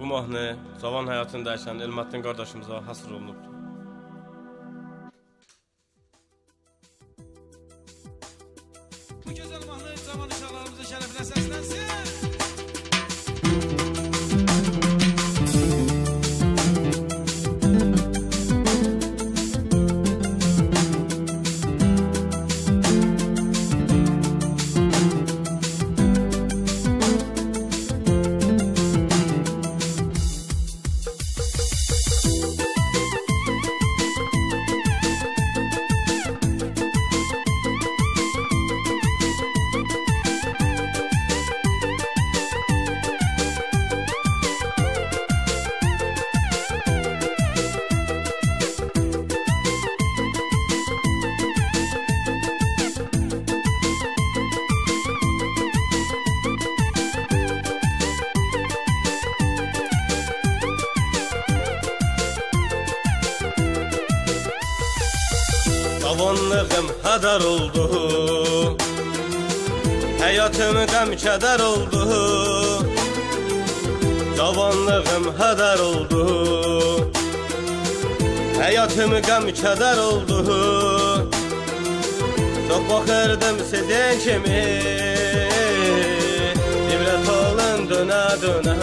bu mahnı cavan həyatını dəyişən Elməddin qardaşımıza həsr olunubdur. Bu gözəl mahnı cavan uşaqlarımızın şərəfinə səslənsin. Cavanlığım hədər oldu, həyatım qəm-kədər oldu. Cavanlığım hədər oldu, həyatım qəm-kədər oldu. Çox baxırdım sizin kimi, ibrət alın dönə-dönə.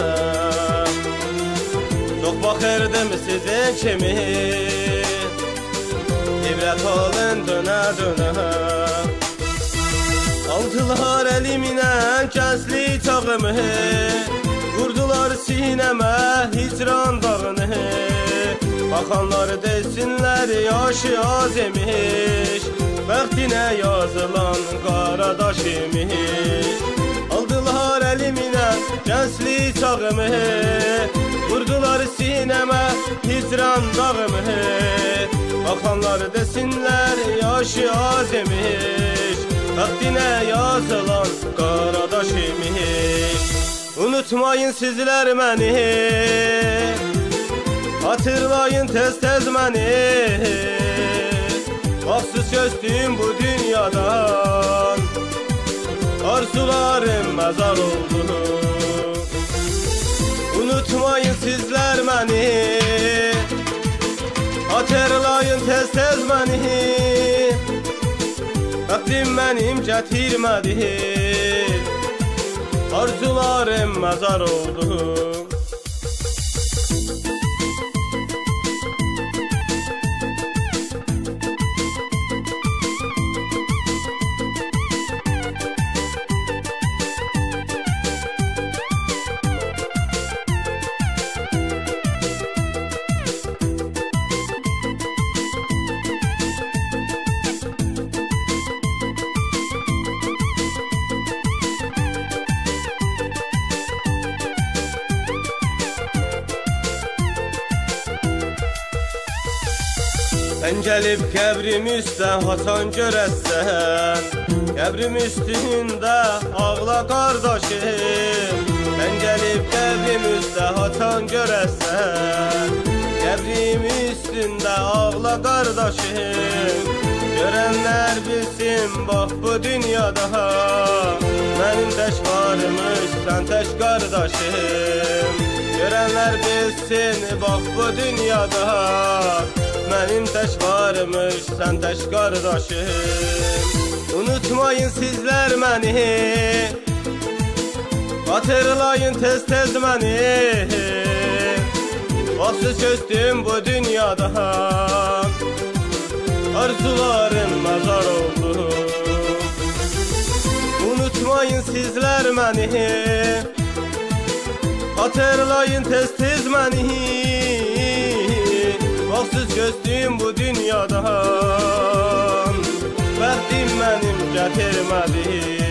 Çox baxırdım sizin kimi, İbrət alın dönə-dönə. Aldılar əlimlə gənclik çağımı, vurdular sinəmə hicran dağını. Baxanlar desinlər yaşı az imiş, bəxtinə yazılan qaradaş imiş. Aldılar əlimlə gənclik çağımı, vurdular sinəmə hicran dağımı. Baxanlar desinlər yaşı az imiş, bəxtinə yazılan qaradaş imiş. Unutmayın sizlər məni, hatırlayın tez-tez məni. Baxsız köçdüm bu dünyadan, arzularım məzar oldu. Unutmayın sizlər məni, hatırlayın tez-tez məni. Bəxtim mənim gətirmədi, arzularım məzar oldu. Sən gəlib qəbrim üstə haçan görəsən, qəbrim üstündə ağla qardaşım. Sən gəlib qəbrim üstə haçan görəsən, qəbrim üstündə ağla qardaşım. Görənlər bilsin bax bu dünyada, mənim tək varmış sən tək qardaşım. Görənlər bilsin bax bu dünyada, mənim tək varmış sən tək qardaşım. Unutmayın sizlər məni, hatırlayın tez-tez məni. Baxsız köçdüm bu dünyadan, arzularım məzar oldu. Unutmayın sizlər məni, hatırlayın tez-tez məni. Baxsız köçdüm bu dünyadan, bəxtim mənim gətirmədi.